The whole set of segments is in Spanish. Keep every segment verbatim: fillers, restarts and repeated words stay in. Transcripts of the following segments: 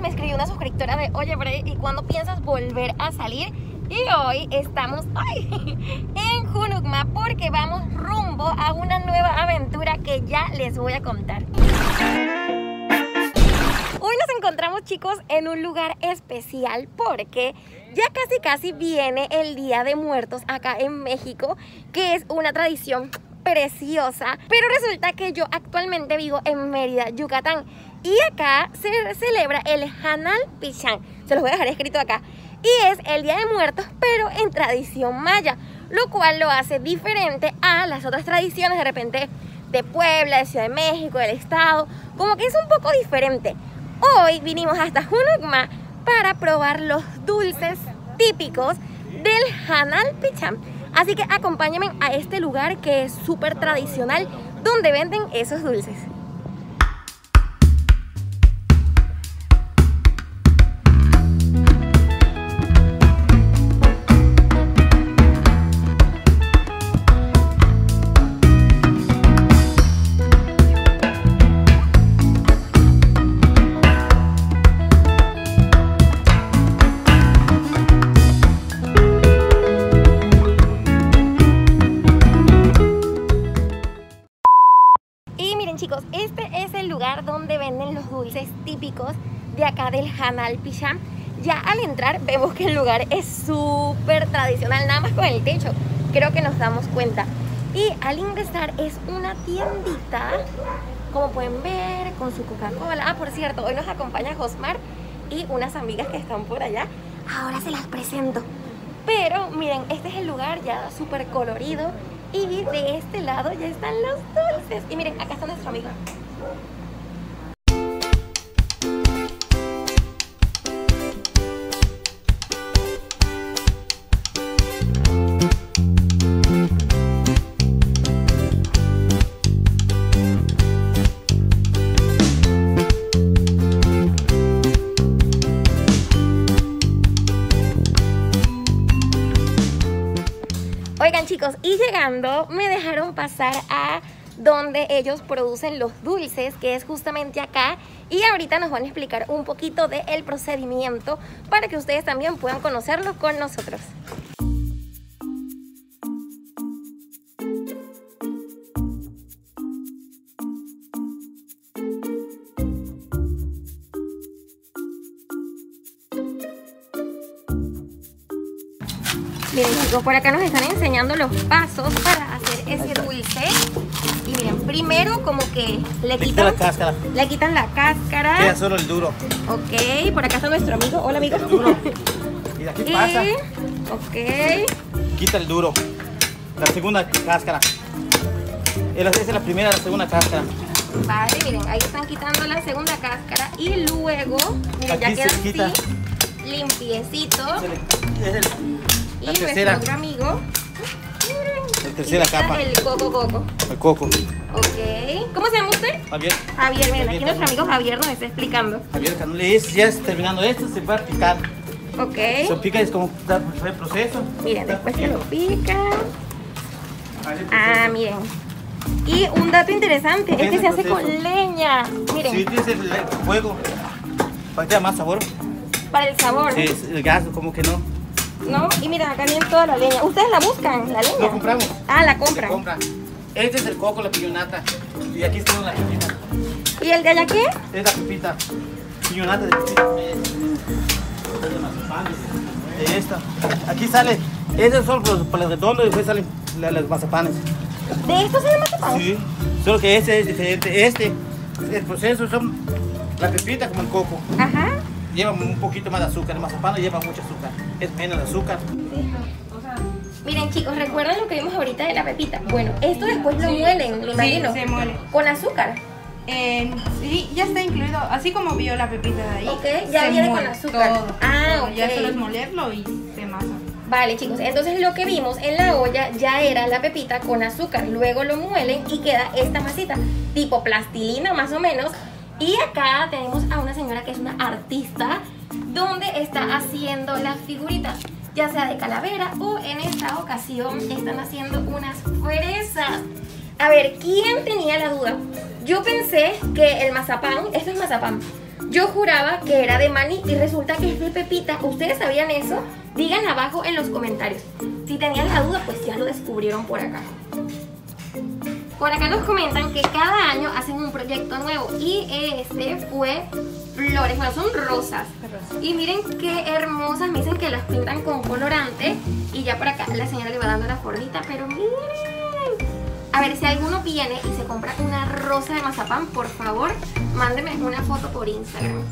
me escribió una suscriptora de oye Bre, ¿y cuándo piensas volver a salir? Y hoy estamos ay, en Junucma porque vamos rumbo a una nueva aventura que ya les voy a contar. Hoy nos encontramos, chicos, en un lugar especial porque ya casi casi viene el Día de Muertos acá en México, que es una tradición preciosa, pero resulta que yo actualmente vivo en Mérida, Yucatán, y acá se celebra el Hanal Pichán, se los voy a dejar escrito acá, y es el Día de Muertos pero en tradición maya, lo cual lo hace diferente a las otras tradiciones de repente de Puebla, de Ciudad de México, del estado, como que es un poco diferente. Hoy vinimos hasta Junucma para probar los dulces típicos del Hanal Pichán. Así que acompáñenme a este lugar que es súper tradicional, donde venden esos dulces. Chicos, este es el lugar donde venden los dulces típicos de acá del Hanal Pichán. Ya al entrar vemos que el lugar es súper tradicional, nada más con el techo, creo que nos damos cuenta. Y al ingresar es una tiendita, como pueden ver, con su Coca-Cola. Ah, por cierto, hoy nos acompaña Josmar y unas amigas que están por allá. Ahora se las presento. Pero miren, este es el lugar ya súper colorido. Y de este lado ya están los dulces. Y miren, acá está nuestro amigo. Oigan, chicos, y llegando me dejaron pasar a donde ellos producen los dulces, que es justamente acá, y ahorita nos van a explicar un poquito del procedimiento para que ustedes también puedan conocerlo con nosotros. Miren, chicos, por acá nos están enseñando los pasos para hacer ese dulce. Y miren, primero como que le quitan la cáscara. Le quitan la cáscara. Queda solo el duro. Ok, por acá está nuestro amigo. Hola, amigo. El duro. ¿Y aquí y, pasa? Ok. Quita el duro. La segunda cáscara. Esa es la primera, la segunda cáscara. Vale, miren, ahí están quitando la segunda cáscara. Y luego, miren, aquí ya queda se quita. así, limpiecito. Es el, y la tercera. nuestro otro amigo. La tercera capa. El coco coco. El coco. Ok. ¿Cómo se llama usted? Javier. Javier, miren, Javier, aquí nuestro amigo Javier nos está explicando. Javier Canules, ya es terminando esto, se va a picar. Ok. Se pica, es como el proceso. Miren, después que lo pican. Ah, miren. Y un dato interesante, este se hace con leña. Miren. Sí, tienes el fuego. Para que tenga más sabor. Para el sabor. Sí, el gas, como que no. ¿No? Y miren, acá viene toda la leña. ¿Ustedes la buscan, la leña? Lo compramos. Ah, la compran. Se compra. Este es el coco, la piñonata. Y aquí está la pepita. ¿Y el de allá qué? Es la pepita. Piñonata de pepita. Es de mazapán. De esta. Aquí sale. Estos son los para los redondos y después salen los mazapanes. ¿De estos es el mazapán? Sí. Solo que este es diferente. Este, el proceso son la pepita como el coco. Ajá. Lleva un poquito más de azúcar. El mazapán lleva mucho azúcar. Es menos de azúcar. Sí. Miren, chicos, ¿recuerdan lo que vimos ahorita de la pepita? Bueno, esto después lo Sí. muelen, me imagino. Sí, se muele. ¿Con azúcar? Eh, sí, ya está incluido, así como vio la pepita de ahí. Ok, ya se viene muele con azúcar. todo, Ah, todo. ok. Ya solo es molerlo y se masa. Vale, chicos, entonces lo que vimos en la olla ya era la pepita con azúcar. Luego lo muelen y queda esta masita, tipo plastilina más o menos. Y acá tenemos a una señora que es una artista, donde está haciendo las figuritas, ya sea de calavera o en esta ocasión están haciendo unas fresas. A ver, ¿quién tenía la duda? Yo pensé que el mazapán, esto es mazapán, Yo juraba que era de maní y resulta que es de pepita. ¿Ustedes sabían eso? Digan abajo en los comentarios. Si tenían la duda, pues ya lo descubrieron por acá. Por acá nos comentan que cada año hacen un proyecto nuevo y este fue flores, bueno, son rosas. Y miren qué hermosas, me dicen que las pintan con colorante y ya por acá la señora le va dando la formita, pero miren. A ver, si alguno viene y se compra una rosa de mazapán, por favor, mándeme una foto por Instagram.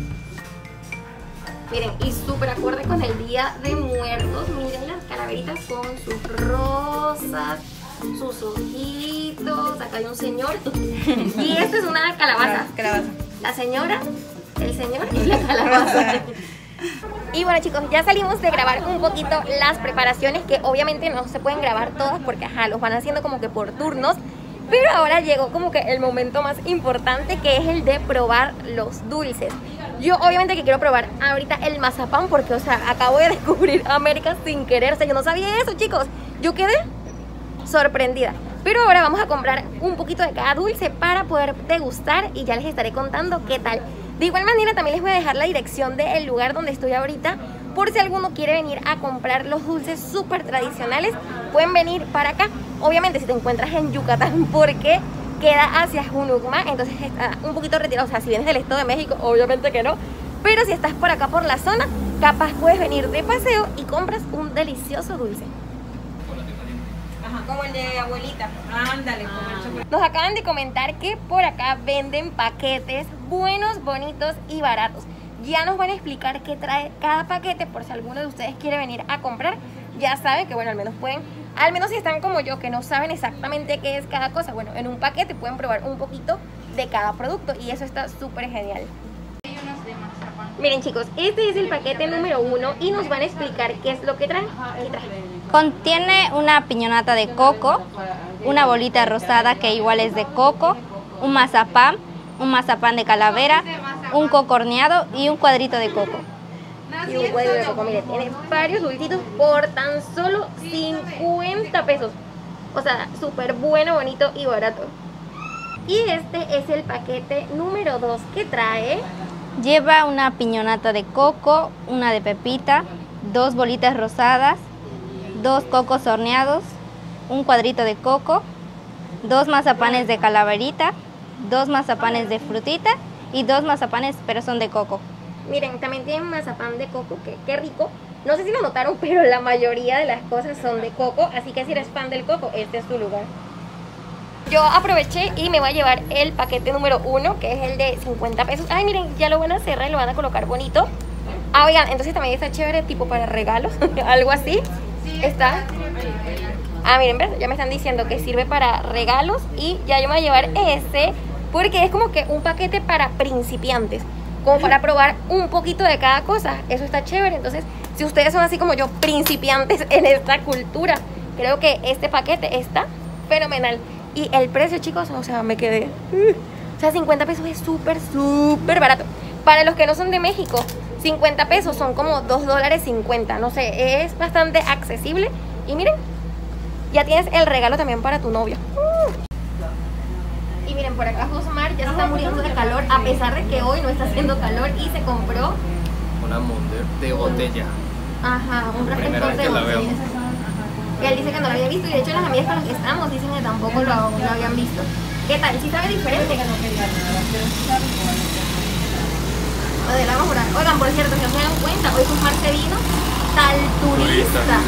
Miren, y súper acorde con el Día de Muertos. Miren las calaveritas con sus rosas, sus ojitos. Acá hay un señor. Y esta es una calabaza. Calabaza. La señora, el señor y la calabaza. Y bueno, chicos, ya salimos de grabar un poquito las preparaciones, que obviamente no se pueden grabar todas porque ajá, los van haciendo como que por turnos. Pero ahora llegó como que el momento más importante, que es el de probar los dulces. Yo obviamente que quiero probar ahorita el mazapán porque, o sea, acabo de descubrir América sin querer. O sea, yo no sabía eso, chicos. Yo quedé sorprendida. Pero ahora vamos a comprar un poquito de cada dulce para poder degustar y ya les estaré contando qué tal. De igual manera también les voy a dejar la dirección del lugar donde estoy ahorita, por si alguno quiere venir a comprar los dulces súper tradicionales, pueden venir para acá. Obviamente si te encuentras en Yucatán, porque queda hacia Junucma, entonces está un poquito retirado. O sea, si vienes del Estado de México, obviamente que no. Pero si estás por acá por la zona, capaz puedes venir de paseo y compras un delicioso dulce. Ajá, como el de abuelita. Ándale, como el chocolate. Nos acaban de comentar que por acá venden paquetes buenos, bonitos y baratos. Ya nos van a explicar qué trae cada paquete, por si alguno de ustedes quiere venir a comprar. Ya saben que, bueno, al menos pueden, al menos si están como yo, que no saben exactamente qué es cada cosa, bueno, en un paquete pueden probar un poquito de cada producto y eso está súper genial. Miren, chicos, este es el paquete número uno y nos van a explicar qué es lo que trae. ¿Qué trae? Contiene una piñonata de coco, una bolita rosada que igual es de coco, un mazapán, un mazapán de calavera, un coco horneado y un cuadrito de coco. Y un cuadrito de coco, miren, tiene varios dulcitos por tan solo cincuenta pesos. O sea, súper bueno, bonito y barato. Y este es el paquete número dos que trae. Lleva una piñonata de coco, una de pepita, dos bolitas rosadas, dos cocos horneados, un cuadrito de coco, dos mazapanes de calaverita, dos mazapanes de frutita y dos mazapanes, pero son de coco. Miren, también tienen mazapán de coco, que qué rico. No sé si lo notaron, pero la mayoría de las cosas son de coco, así que si eres fan del coco, este es tu lugar. Yo aproveché y me voy a llevar el paquete número uno, que es el de cincuenta pesos. Ay, miren, ya lo van a cerrar y lo van a colocar bonito. Ah, oigan, entonces también está chévere, tipo para regalos, algo así. Está. Ah, miren, ¿ves? Ya me están diciendo que sirve para regalos y ya yo me voy a llevar ese, porque es como que un paquete para principiantes, como para probar un poquito de cada cosa. Eso está chévere. Entonces, si ustedes son así como yo, principiantes en esta cultura, creo que este paquete está fenomenal. Y el precio, chicos, o sea, me quedé uh, o sea, cincuenta pesos es súper, súper barato. Para los que no son de México, cincuenta pesos son como dos dólares cincuenta. No sé, es bastante accesible. Y miren, ya tienes el regalo también para tu novio. uh. Y miren, por acá Josmar ya se está muriendo de calor, a pesar de que hoy no está haciendo calor, y se compró una Monder de botella. Ajá, un refresco de botella. Y él dice que no lo había visto, y de hecho las amigas con las que estamos dicen que tampoco lo, lo habían visto. ¿Qué tal? ¿Sí sabe diferente? Adelante, por ahí. Oigan, por cierto, si no se dan cuenta, hoy Josmar se vino tal turista.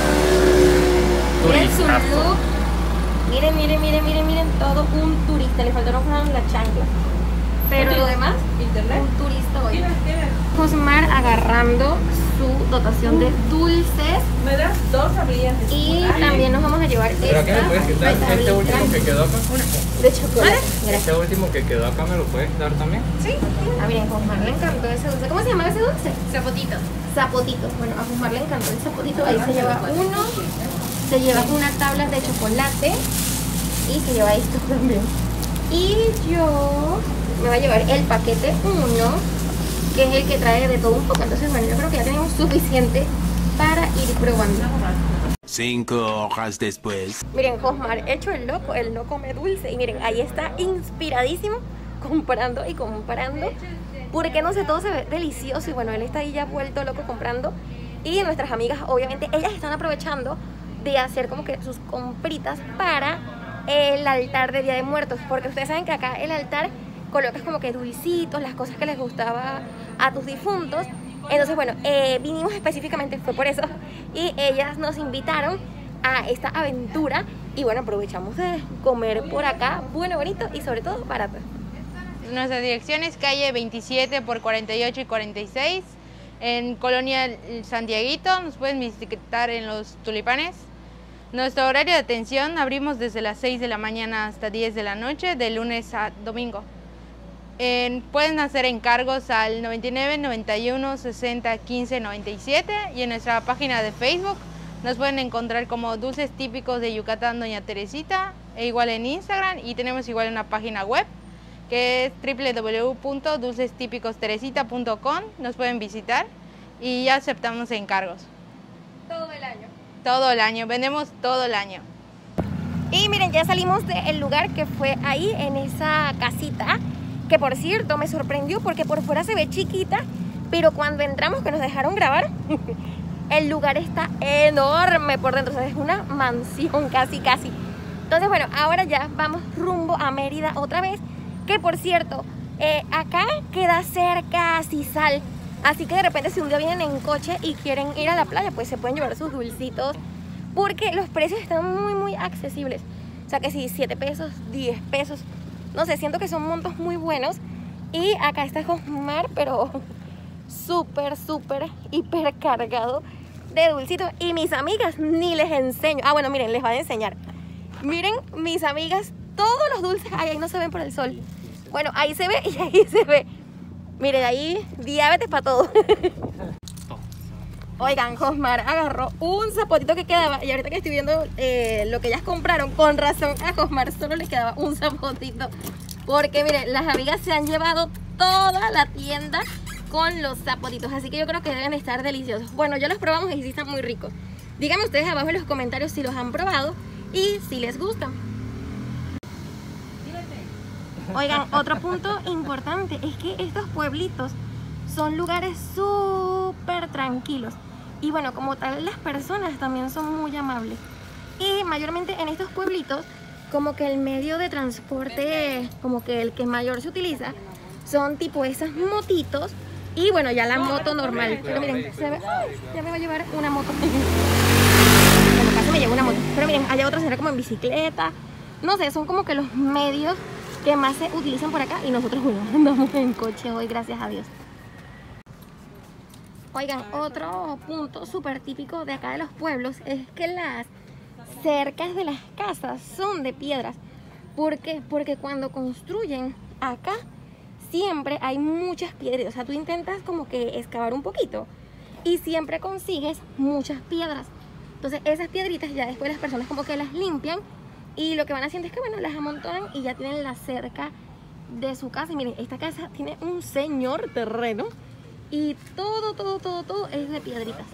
Miren su look. Miren, miren, miren, miren, miren, todo un turista. Le faltaron las chanclas. Pero lo demás, un turista hoy. Josmar agarrando su dotación de dulces. ¿Me das dos tablillas? Y también nos vamos a llevar ¿Pero esta. qué me puedes quitar? Este último que quedó acá. De chocolate. Gracias. Este último que quedó acá, ¿me lo puedes dar también? Sí. Ah, miren, a Josmar le encantó ese dulce. ¿Cómo se llama ese dulce? Zapotito. Zapotito. Bueno, a Josmar le encantó el zapotito. Ahí se lleva uno. Se lleva una tabla de chocolate. Y se lleva esto también. Y yo me voy a llevar el paquete uno, que es el que trae de todo un poco. Entonces, bueno, yo creo que ya tenemos suficiente para ir probando. Cinco horas después. Miren, Josmar hecho el loco, él no come dulce. Y miren, ahí está inspiradísimo comprando y comprando, porque no sé, todo se ve delicioso y bueno, él está ahí ya vuelto loco comprando. Y nuestras amigas, obviamente, ellas están aprovechando de hacer como que sus compritas para el altar de Día de Muertos, porque ustedes saben que acá el altar colocas como que dulcitos, las cosas que les gustaba a tus difuntos. Entonces bueno, eh, vinimos específicamente, fue por eso, y ellas nos invitaron a esta aventura y bueno, aprovechamos de comer por acá, bueno, bonito y sobre todo barato. Nuestra dirección es calle veintisiete por cuarenta y ocho y cuarenta y seis, en Colonia Santiaguito. Nos pueden visitar en Los Tulipanes. Nuestro horario de atención, abrimos desde las seis de la mañana hasta diez de la noche, de lunes a domingo. En, pueden hacer encargos al noventa y nueve, noventa y uno, sesenta, quince, noventa y siete, y en nuestra página de Facebook nos pueden encontrar como Dulces Típicos de Yucatán Doña Teresita, e igual en Instagram, y tenemos igual una página web que es w w w punto dulces típicos teresita punto com. Nos pueden visitar y ya aceptamos encargos. Todo el año. Todo el año, vendemos todo el año. Y miren, ya salimos del lugar que fue ahí en esa casita, que por cierto me sorprendió porque por fuera se ve chiquita, pero cuando entramos, que nos dejaron grabar, el lugar está enorme por dentro, o sea, es una mansión casi casi. Entonces bueno, ahora ya vamos rumbo a Mérida otra vez, que por cierto, eh, acá queda cerca a Sisal, así que de repente si un día vienen en coche y quieren ir a la playa, pues se pueden llevar sus dulcitos, porque los precios están muy muy accesibles. O sea que si siete pesos, diez pesos, no sé, siento que son montos muy buenos. Y acá está Josmar, pero súper, súper, hiper cargado de dulcitos. Y mis amigas ni les enseño. Ah, bueno, miren, les voy a enseñar. Miren, mis amigas, todos los dulces, ay, ahí no se ven por el sol. Bueno, ahí se ve y ahí se ve. Miren, ahí diabetes para todo. Oigan, Josmar agarró un zapotito que quedaba. Y ahorita que estoy viendo eh, lo que ellas compraron, con razón a Josmar solo le quedaba un zapotito. Porque miren, las amigas se han llevado toda la tienda con los zapotitos. Así que yo creo que deben estar deliciosos. Bueno, ya los probamos y sí están muy ricos. Díganme ustedes abajo en los comentarios si los han probado y si les gustan. Oigan, otro punto importante es que estos pueblitos son lugares súper tranquilos. Y bueno, como tal, las personas también son muy amables. Y mayormente en estos pueblitos, como que el medio de transporte, como que el que mayor se utiliza, son tipo esas motitos. Y bueno, ya la moto normal. Pero miren, se ve, ¡ay! Ya me va a llevar una moto. Bueno, casi me lleva una moto. Pero miren, allá otra será como en bicicleta. No sé, son como que los medios que más se utilizan por acá. Y nosotros, bueno, andamos en coche hoy, gracias a Dios. Oigan, otro punto súper típico de acá de los pueblos es que las cercas de las casas son de piedras. ¿Por qué? Porque cuando construyen acá siempre hay muchas piedras. O sea, tú intentas como que excavar un poquito y siempre consigues muchas piedras. Entonces esas piedritas ya después las personas como que las limpian y lo que van haciendo es que bueno, las amontonan y ya tienen la cerca de su casa. Y miren, esta casa tiene un señor terreno y todo, todo, todo, todo es de piedritas.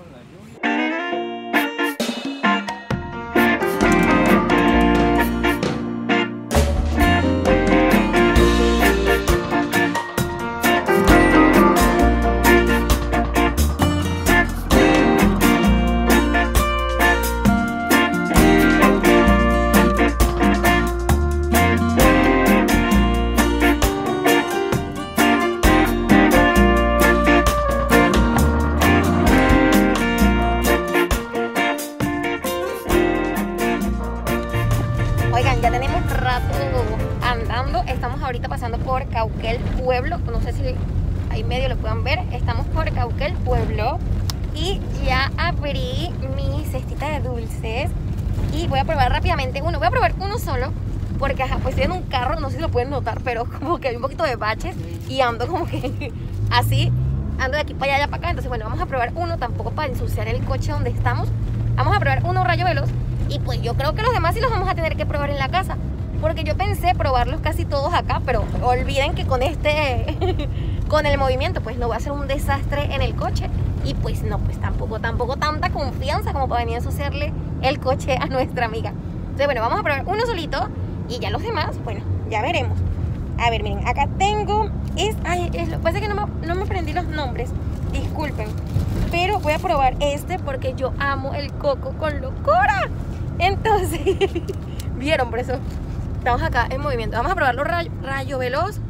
Estamos ahorita pasando por Cauquel Pueblo, no sé si ahí medio lo puedan ver. Estamos por Cauquel Pueblo y ya abrí mi cestita de dulces y voy a probar rápidamente uno. Voy a probar uno solo porque ajá, pues estoy en un carro, no sé si lo pueden notar, pero como que hay un poquito de baches y ando como que así, ando de aquí para allá, para acá. Entonces bueno, vamos a probar uno, tampoco para ensuciar el coche donde estamos. Vamos a probar uno rayo veloz y pues yo creo que los demás sí los vamos a tener que probar en la casa. Porque yo pensé probarlos casi todos acá, pero olviden que con este, con el movimiento, pues no va a ser un desastre en el coche. Y pues no, pues tampoco, tampoco tanta confianza como para venir a ensuciarle el coche a nuestra amiga. Entonces bueno, vamos a probar uno solito y ya los demás, bueno, ya veremos. A ver, miren, acá tengo. Es, ay, es, lo que pasa es que no me, no me aprendí los nombres. Disculpen. Pero voy a probar este porque yo amo el coco con locura. Entonces, vieron, por eso estamos acá en movimiento. Vamos a probarlo rayo, rayo veloz.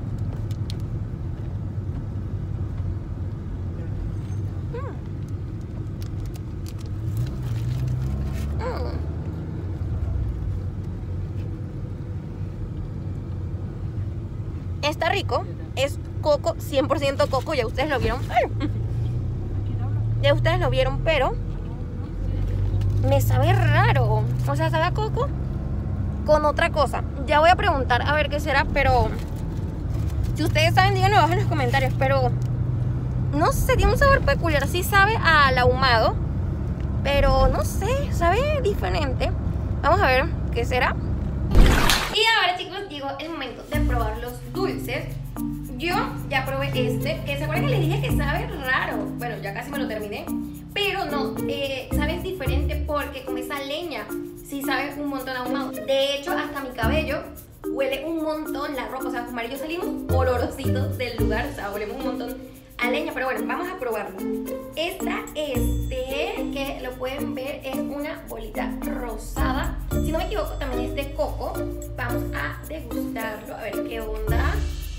Está rico, es coco, cien por ciento coco, ya ustedes lo vieron. ¡Ay! Ya ustedes lo vieron, pero me sabe raro. O sea, sabe a coco con otra cosa. Ya voy a preguntar a ver qué será, pero si ustedes saben, díganlo abajo en los comentarios. Pero no sé, tiene un sabor peculiar. Sí sabe al ahumado, pero no sé, sabe diferente. Vamos a ver qué será. Y ahora, chicos, llegó el momento de probar los dulces. Yo ya probé este, que se acuerdan que les dije que sabe raro. Bueno, ya casi me lo terminé, pero no, eh, sabe diferente porque con esa leña sí sabe un montón ahumado. De hecho, hasta mi cabello huele un montón la ropa. O sea, con Mario y yo salimos olorositos del lugar. O sea, olemos un montón a leña. Pero bueno, vamos a probarlo. Esta, este, que lo pueden ver, es una bolita rosada. Si no me equivoco, también es de coco. Vamos a degustarlo, a ver qué onda.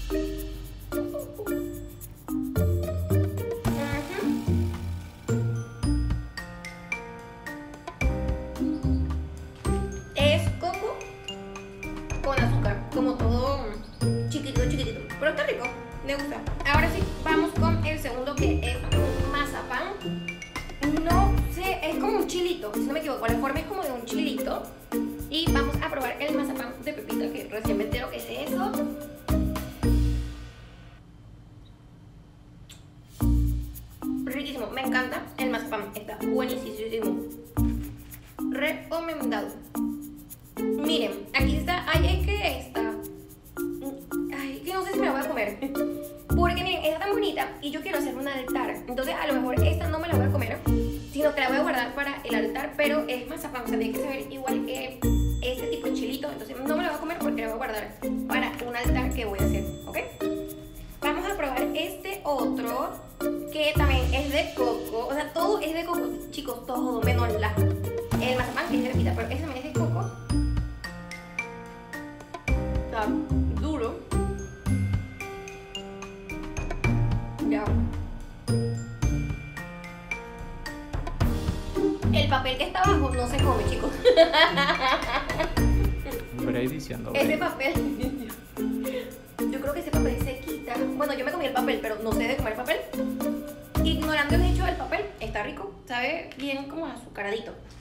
Es coco con azúcar, como todo chiquitito, chiquitito. Pero está rico, me gusta. Ahora sí, vamos con el segundo, que es un mazapán. No sé, es como un chilito, si no me equivoco, la forma es como de un chilito. Y vamos a probar el mazapán de pepita, que recién me entero que es eso. Riquísimo, me encanta el mazapán, está buenísimo. Recomendado. Miren, aquí está, ay, es que esta, ay, que no sé si me la voy a comer. Porque miren, está tan bonita y yo quiero hacer un altar. Entonces a lo mejor esta no me la voy a comer, sino que la voy a guardar para el altar. Pero es mazapán, o sea, tiene que saber igual que este tipo de chilito. Entonces no me la voy a comer porque la voy a guardar para un altar que voy a hacer, ¿ok? Vamos a probar este otro, que también es de coco. O sea, todo es de coco, chicos, todo menos la, el mazapán, que es de pepita, pero este también es de coco. Está duro. Ya. El papel que está abajo no se come, chicos. Brady diciendo. Ese papel, yo creo que ese papel se quita. Bueno, yo me comí el papel, pero no sé de comer papel. Ignorando el hecho del papel, está rico. Sabe bien como azucaradito.